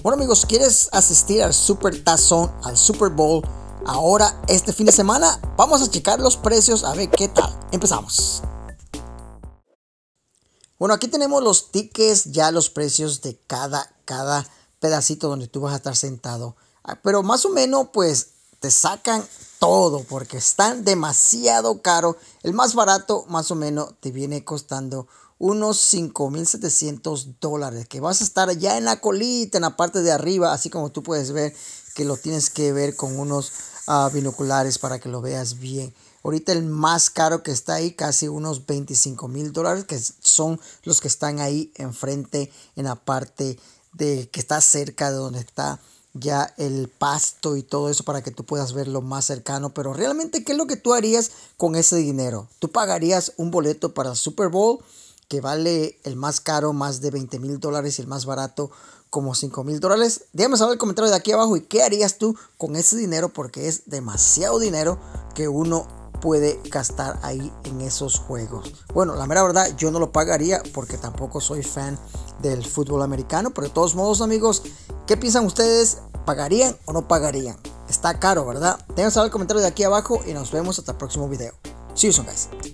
Bueno amigos, ¿quieres asistir al Super Tazón, al Super Bowl? Ahora este fin de semana vamos a checar los precios a ver qué tal. Empezamos. Bueno, aquí tenemos los tickets, ya los precios de cada pedacito donde tú vas a estar sentado. Pero más o menos pues te sacan todo porque están demasiado caros. El más barato más o menos te viene costando unos $5,700, que vas a estar ya en la colita, en la parte de arriba, así como tú puedes ver que lo tienes que ver con unos binoculares para que lo veas bien. Ahorita el más caro que está ahí, casi unos $25,000, que son los que están ahí enfrente, en la parte de que está cerca de donde está ya el pasto y todo eso, para que tú puedas verlo más cercano. Pero realmente, ¿qué es lo que tú harías con ese dinero? ¿Tú pagarías un boleto para el Super Bowl, que vale el más caro más de $20,000 y el más barato como $5,000? Déjame saber en el comentario de aquí abajo y qué harías tú con ese dinero, porque es demasiado dinero que uno puede gastar ahí en esos juegos. Bueno, la mera verdad, yo no lo pagaría porque tampoco soy fan del fútbol americano, pero de todos modos amigos, ¿qué piensan ustedes? ¿Pagarían o no pagarían? Está caro, ¿verdad? Déjenme saber en el comentario de aquí abajo y nos vemos hasta el próximo video. See you soon, guys.